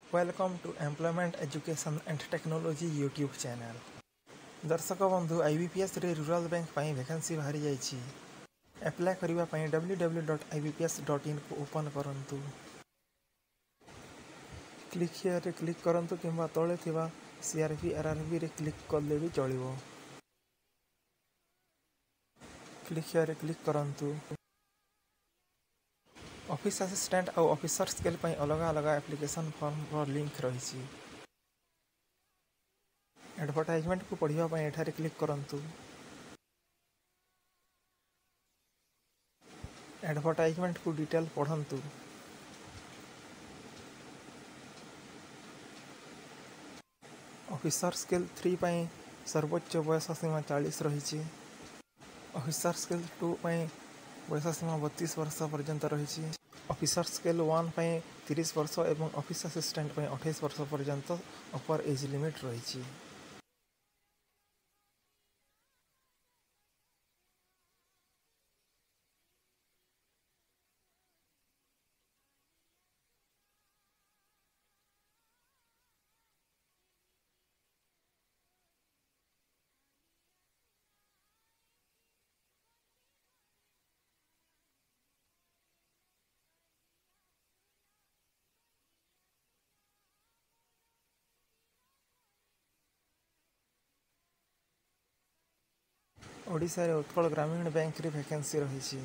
Welcome to employment education and technology YouTube channel. दर्शक बंधु IBPS रे रूरल बैंक पाई vacancy बाहरी जाइछि। अप्लाई करिबा पाई www.ibps.in को ओपन करंतु। क्लिक हियर रे क्लिक करंतु किंबा तळे थिबा सीआरपी आरआरबी रे क्लिक करले भी चलिबो। क्लिक हियर रे क्लिक करंतु। ऑफिस असिस्टेंट और ऑफिसर स्केल पाई अलग अलग एप्लिकेशन फॉर्म रो लिंक रही। एडवर्टाइजमेंट को पढ़िबा पाई एठारे क्लिक करंतु। एडवर्टाइजमेंट को डिटेल पढ़ंतु। ऑफिसर स्केल 3 पाई सर्वोच्च बयस सीमा 40 रही। ऑफिसर स्केल 2 पाई बयस सीमा 32 वर्ष पर्यंत रही। ऑफिसर स्केल 1 पाई 30 वर्ष एवं ऑफिस असिस्टेंट पाई 28 वर्ष पर्यंत अपर एज लिमिट रही। ओडिशा रे उत्कल ग्रामीण बैंक रे वैकेंसी रही।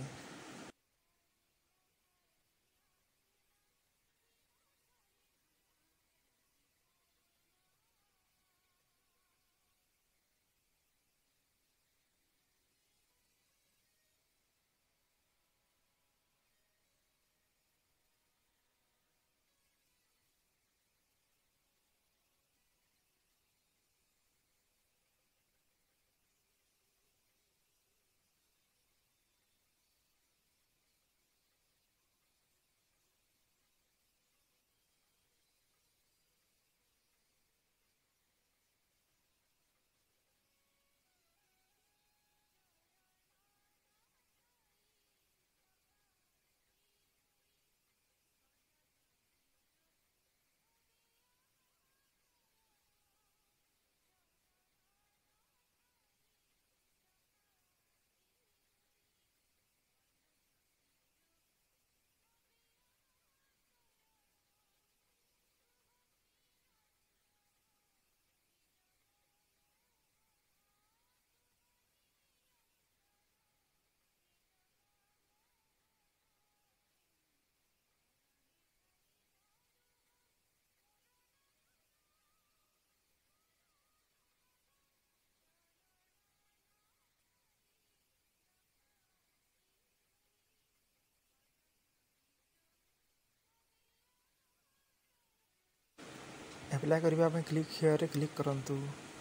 अप्लाई करिबा पाई क्लिक हियर रे क्लिक करंतु।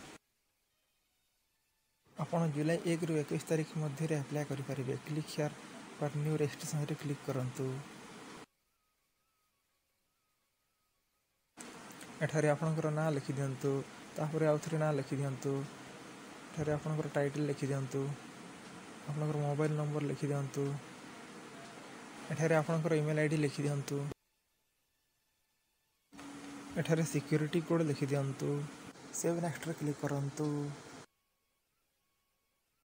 आपण जुलाई 1 रु 21 तारिख मध्य रे अप्लाई करि परिबे। क्लिक हियर पर न्यू रजिस्ट्रेशन रे क्लिक करंतु। एठारे आपनकर नाम लिखि दियंतु। तापर आउथरे नाम लिखि दियंतु। एठारे आपनकर टाइटल लिखि दियंतु। आपनकर मोबाइल नंबर लिखि दियंतु। एठारे आपनकर ईमेल आईडी लिखि दियंतु। एठारे सिक्योरिटी कोड लिखि दियंतु। सेव नेक्स्ट रे क्लिक करंतु।